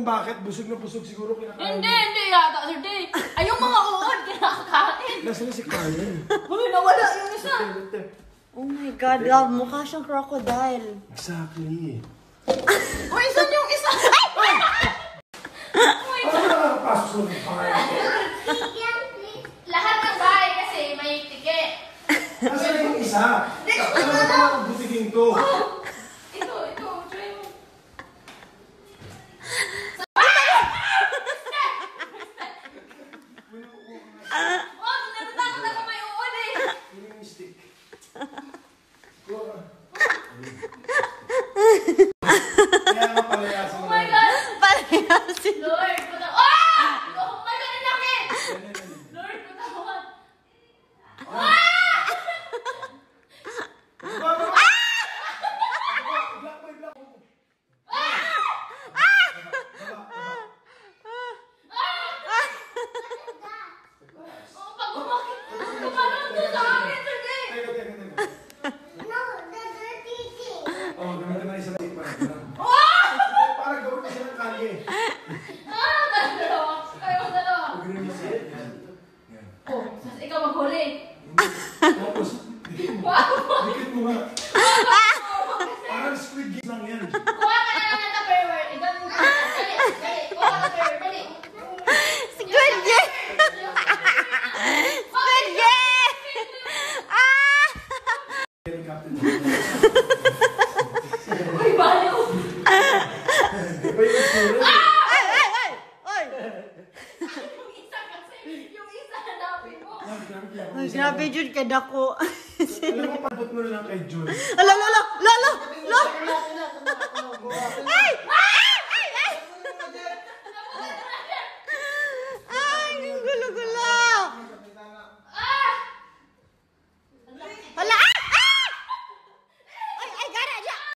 kung bakit. Busog na busog siguro kinakain. Hindi yata, Sir Day. Ay, yung mga uod, kinakain. Nasaan na si Carmen? Uy, nawala yung isa. Oh my God, love, mukha siyang crocodile. Exactly. Uy, saan yung isa? Ay! Oh my God. Pasok sa Carmen. Lahat ng bahay kasi may ticket. Nasaan yung isa? Ano ba ang butiging to? Ito, try mo. Oh, natatakot ako may uod eh. Yun yung stick. Kaya nga palayasin Oh mo. my God. Palayasin. Lord, patawad. Ah! Oh my God, ang laki. Lord, patawad. Oh, pag umakit, kumalong to sa akin, Sir Day. Oh, gamitin na isang tikman. Parang gawin na siya ng kalye. Dalawa. Kayo ang dalawa. Pagano niya siya. Oh, ikaw maghuli. Tapos, dikit mo. Wow. Dikit mo nga. Parang squid game lang yan. Kuha ka na lang ng Tupperware. Ikaw mo. Dali. Kuha ka ng Tupperware. Dali. Squid Game! Squid Game! Ah! Captain. Uy, baliw. Iba yung itsura. Oy! Yung isa hanapin mo. Ay, grabe Jud, kada ko. Alam mo, pabot mo na lang kay Joy. Lolo!